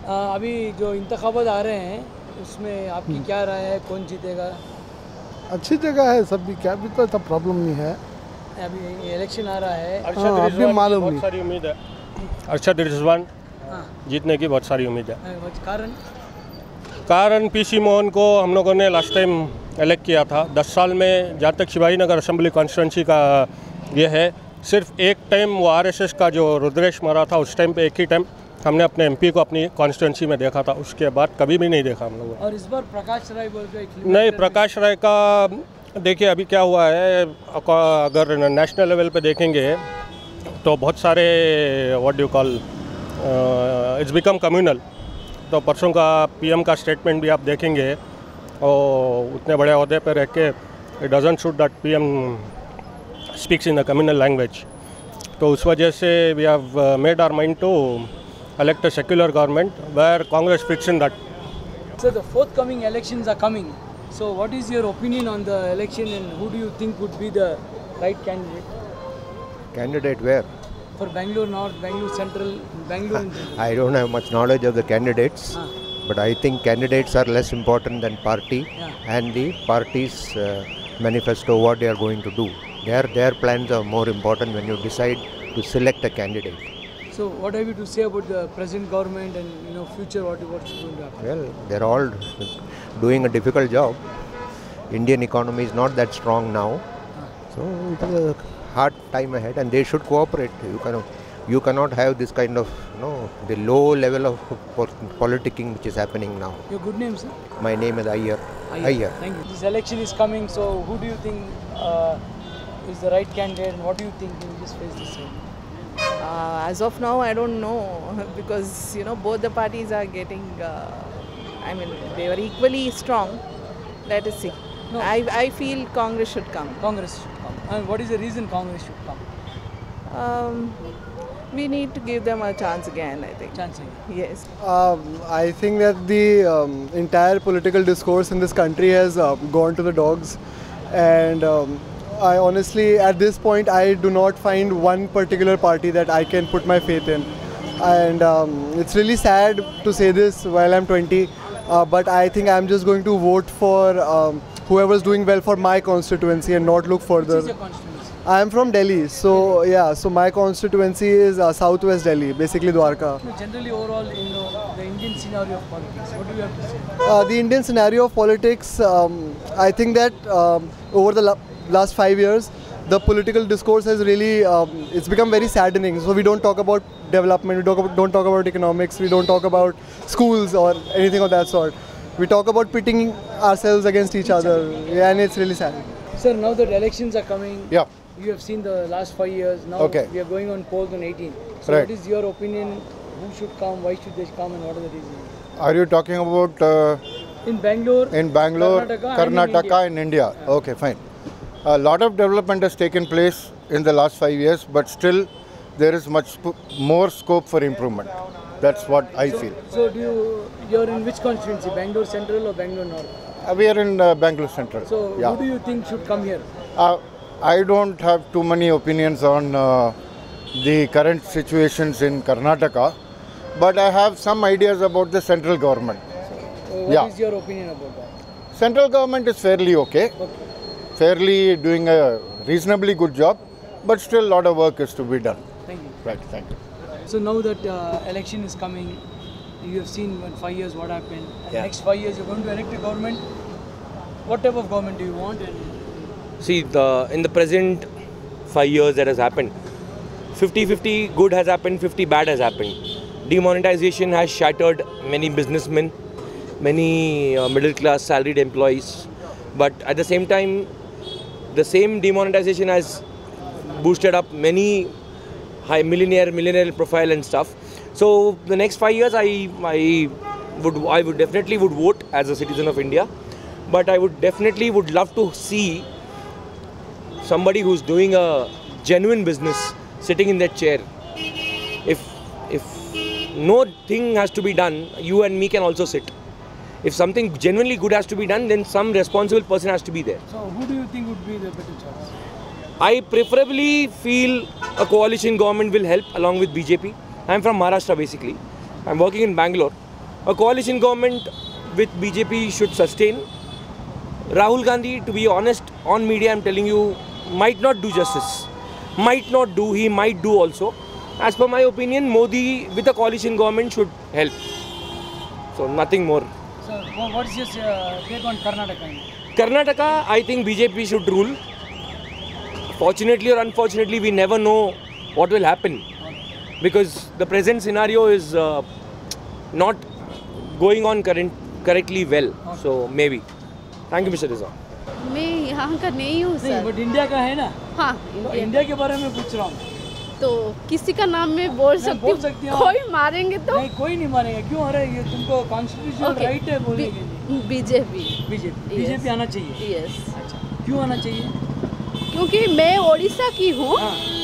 अभी जो इंतखाबात आ रहे हैं उसमें आपकी क्या राय है, कौन जीतेगा? अच्छी जगह है सब भी, क्या भी तो इतना प्रॉब्लम नहीं है। अभी इलेक्शन आ रहा है, अभी मालूम नहीं। बहुत सारी उम्मीद है, अरशद रिजवान जीतने की बहुत सारी उम्मीद है। कारण पीसी मोहन को हम लोगों ने लास्ट टाइम इलेक्ट किया था। 10 साल में जहाँ तक शिवाजी नगर असेंबली कॉन्स्टिट्यूंसी का ये है, सिर्फ एक टाइम वो आरएसएस का जो रुद्रेश मारा था उस टाइम पे एक ही टाइम हमने अपने एमपी को अपनी कॉन्स्टिट्यूंसी में देखा था, उसके बाद कभी भी नहीं देखा हम लोगों। और इस बार प्रकाश राय बोल के नहीं, प्रकाश राय का देखिए अभी क्या हुआ है, अगर नेशनल लेवल पे देखेंगे तो बहुत सारे what do call it's become communal. तो परसों का पीएम का स्टेटमेंट भी आप देखेंगे और उतने बड़े अहदे पर रह के it doesn't suit that PM speaks in the communal language. तो उस वजह से we have made our mind to elect a secular government where Congress fits in that. So the forthcoming elections are coming. So what is your opinion on the election and who do you think would be the right candidate? Candidate where? For Bangalore North, Bangalore Central, Bangalore. I don't have much knowledge of the candidates, but I think candidates are less important than party and the party's manifesto, what they are going to do. Their plans are more important when you decide to select a candidate. So what have you to say about the present government and future what's going to happen? Well, they're all doing a difficult job. Indian economy is not that strong now, so it is a hard time ahead, and they should cooperate. You cannot have this kind of the low level of politicking which is happening now. Your good name, sir? My name is Iyer. Thank you. This election is coming, so who do you think is the right candidate, and what do you think in this phase this year? As of now, I don't know because both the parties are getting. They were equally strong. Let us see. No. I feel Congress should come. Congress should come. And what is the reason Congress should come? We need to give them a chance again, I think. Chance again. Yes. I think that the entire political discourse in this country has gone to the dogs, and I honestly, at this point, I do not find one particular party that I can put my faith in. And it's really sad to say this while I'm 20, but I think I'm just going to vote for whoever's doing well for my constituency and not look further. Which is your constituency? I'm from Delhi, so yeah, so my constituency is Southwest Delhi, basically Dwarka. Generally, overall, the Indian scenario of politics, what do you have to say? The Indian scenario of politics, I think that over the last 5 years, the political discourse has really, it's become very saddening. So we don't talk about development, we don't talk about economics, we don't talk about schools or anything of that sort. We talk about pitting ourselves against each other, and it's really sad. Sir, now that elections are coming, Yeah. you have seen the last 5 years, now we are going on polls on 18. So Right. what is your opinion, who should come, why should they come, and what are the reasons? Are you talking about In Bangalore, Karnataka, and India? Yeah. Okay, fine. A lot of development has taken place in the last 5 years, but still there is much more scope for improvement. That's what I feel. So you're in which constituency, Bangalore Central or Bangalore North? We are in Bangalore Central. So who do you think should come here? I don't have too many opinions on the current situations in Karnataka, but I have some ideas about the central government. So what is your opinion about that? Central government is fairly okay. Fairly doing a reasonably good job, but still a lot of work is to be done. Thank you. Right, thank you. So now that election is coming, you have seen in 5 years what happened. Next 5 years you're going to elect a government. What type of government do you want? See, in the present 5 years that has happened, 50-50 good has happened, 50 bad has happened. Demonetization has shattered many businessmen, many middle class salaried employees. But at the same time, the same demonetization has boosted up many high millionaire profile and stuff. So the next 5 years, I would definitely would vote as a citizen of India, but I would definitely would love to see somebody who's doing a genuine business sitting in that chair. If no thing has to be done, you and me can also sit. If something genuinely good has to be done, then some responsible person has to be there. So who do you think would be the better choice? I preferably feel a coalition government will help along with BJP. I'm from Maharashtra basically. I'm working in Bangalore. A coalition government with BJP should sustain. Rahul Gandhi, to be honest, on media I'm telling you, might not do justice. Might not do, he might do also. As per my opinion, Modi with a coalition government should help. So nothing more. So what is your take on Karnataka? Karnataka, I think BJP should rule. Fortunately or unfortunately, we never know what will happen. Because the present scenario is not going on correctly well. So maybe. Thank you, Mr. Rizwan. मैं यहाँ का नहीं हूँ sir. But India का है ना। हाँ, India के बारे में पूछ रहा हूँ। तो किसी का नाम मैं बोल सकती हूँ। कोई मारेंगे तो? नहीं, कोई नहीं मारेगा। क्यों आ रहा है? ये तुमको कॉन्स्टिट्यूशनल राइट है बोलने के लिए। बीजेपी आना चाहिए। यस। अच्छा, क्यों आना चाहिए? क्योंकि मैं ओडिशा की हूँ,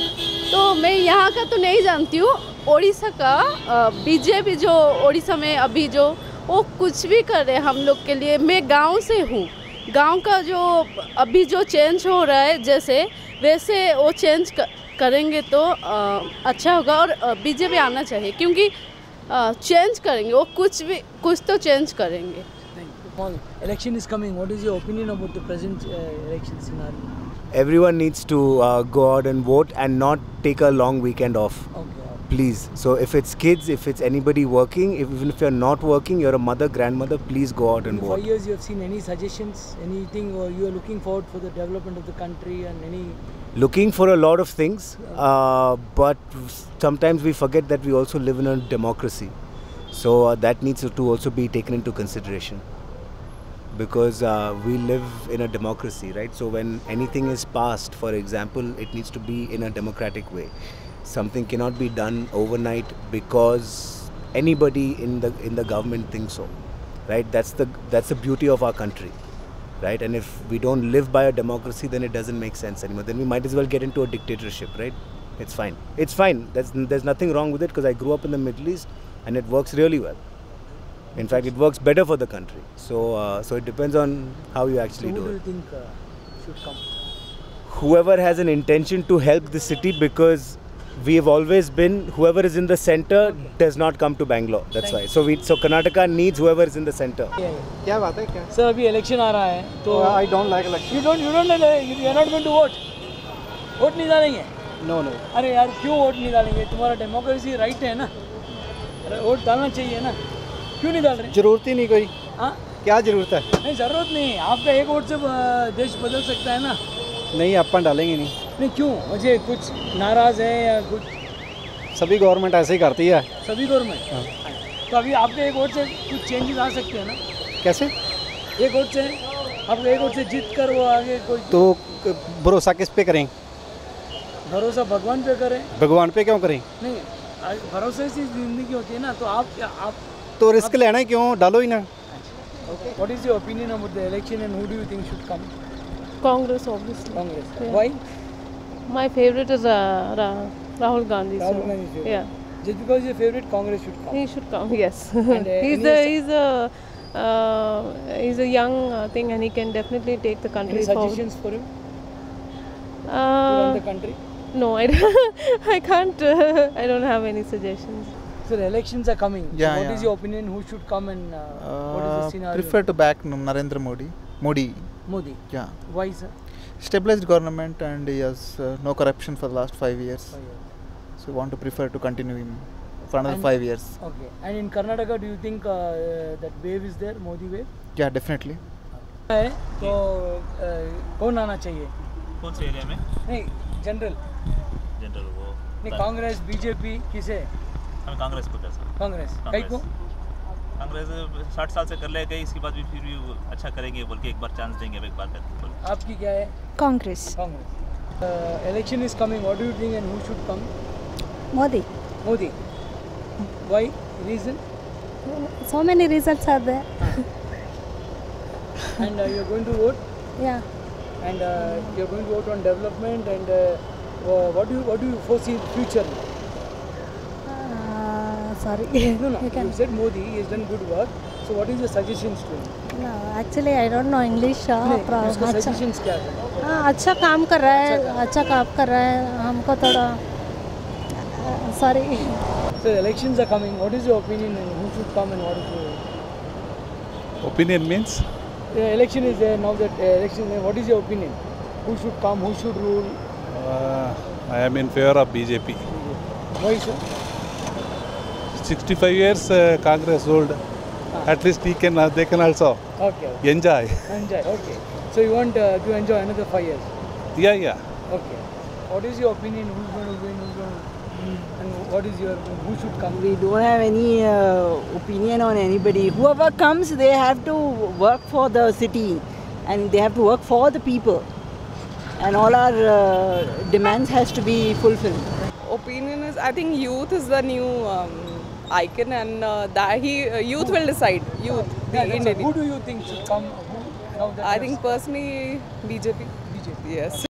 तो मैं यहाँ का तो नहीं जानती हूँ। ओडिशा का बीजेपी जो ओडिशा में अभी जो वो कुछ भी कर रहे हैं हम लोग के लिए। मैं गांव से हूँ, गांव का जो अभी जो चेंज हो रहा है जैसे वैसे वो चेंज करेंगे तो अच्छा होगा। और बीजेपी आना चाहिए क्योंकि चेंज करेंगे वो, कुछ तो चेंज करेंगे। Election is coming. What is your opinion about the present election scenario? Everyone needs to go out and vote and not take a long weekend off. Okay. Please. So if it's kids, if it's anybody working, even if you're not working, you're a mother, grandmother, please go out and In vote. 5 years you have seen any suggestions, anything, or you are looking forward for the development of the country and any... Looking for a lot of things, but sometimes we forget that we also live in a democracy. So that needs to also be taken into consideration. Because we live in a democracy, right? So when anything is passed, for example, it needs to be in a democratic way. Something cannot be done overnight because anybody in the government thinks so, right? That's the beauty of our country, right? And if we don't live by a democracy, then it doesn't make sense anymore. Then we might as well get into a dictatorship, right? It's fine. It's fine. There's nothing wrong with it because I grew up in the Middle East and it works really well. In fact, it works better for the country. So it depends on how you actually do it. Who do you think should come? Whoever has an intention to help the city, because we have always been, whoever is in the center does not come to Bangalore. That's why. So Karnataka needs whoever is in the center. क्या बात है क्या? Sir, अभी election आ रहा है तो I don't like election. You are not going to vote. Vote नहीं डालेंगे? No. अरे यार क्यों वोट नहीं डालेंगे? तुम्हारा डेमोक्रेसी राइट है ना? अरे वोट डालना चाहिए ना? क्यों नहीं डाल रहे? जरूरत ही नहीं कोई। हाँ? क्या जरूरत है? नहीं जरूरत नहीं। आपका एक वोट से देश बदल सकता है ना? नहीं, अपन डालेंगे नहीं। नहीं क्यों? मुझे कुछ नाराज है या कुछ? सभी गवर्नमेंट ऐसे ही करती है। सभी गवर्नमेंट? हाँ। तो अभी आपके एक वोट से कुछ चेंजेस आ सकते हैं ना? कैसे? एक वोट से आप एक वोट से जीत कर वो आगे कोई तो भरोसा किस पे करें? भरोसा भगवान पे करें। भगवान पे क्यों करें? नहीं, भरोसे से जिंदगी होती है ना, तो आप तो रिस्क लेना है क्यों? डालो ही ना। Okay. What is your opinion about the election and who do you think should come? Congress, obviously. Congress. Yeah. Why? My favorite is Rahul Gandhi. Rahul Gandhi is favorite. Yeah. Just because your favorite, Congress should come. He should come. Yes. And, he's a young thing, and he can definitely take the country Any forward. suggestions for him to run the country? No, I can't. I don't have any suggestions. So the elections are coming. Yeah, so what is yeah. your opinion? Who should come and what is the scenario? Prefer to back Narendra Modi. Modi. Yeah. Why, sir? Stabilized government, and he has no corruption for the last 5 years. 5 years. So want to prefer to continue him for another 5 years. Okay. And in Karnataka, do you think that wave is there, Modi wave? Yeah, definitely. तो कौन आना चाहिए? कौन से area में? नहीं, general वो नहीं, कांग्रेस, बीजेपी किसे? हमें कांग्रेस को कैसा? कांग्रेस कई को? कांग्रेस 60 साल से कर ले गई, इसके बाद भी फिर भी वो अच्छा करेंगे बोल के एक बार चांस देंगे, एक बार करके बोल। आपकी क्या है? Congress. Congress. Election is coming. What do you think and who should come? Modi. Modi. Why? Reason? So many reasons are there. And you're going to vote? Yeah. And you're going to vote on development and what do you foresee in future? Sorry. No. You said Modi has done good work. So what is your suggestions to him? No, actually I don't know English. उसका suggestions क्या है? हाँ, अच्छा काम कर रहा है, अच्छा काम कर रहा है, हमको थोड़ा sorry. So the elections are coming. What is your opinion on who should come and what is your Opinion means? The election is there now. That election is there. What is your opinion? Who should come? Who should rule? I am in favor of BJP. Why so? 65 years Congress ruled. At least they can also enjoy. Enjoy. Okay. So you want to enjoy another 5 years? Yeah. Okay. What is your opinion? Who's going to win? Who's going to... And what is your... Who should come? We don't have any opinion on anybody. Whoever comes, they have to work for the city and they have to work for the people. And all our demands has to be fulfilled. Opinion is, I think youth is the new icon, and youth will decide. Youth. Who do you think should come? I think personally BJP. BJP. Yes.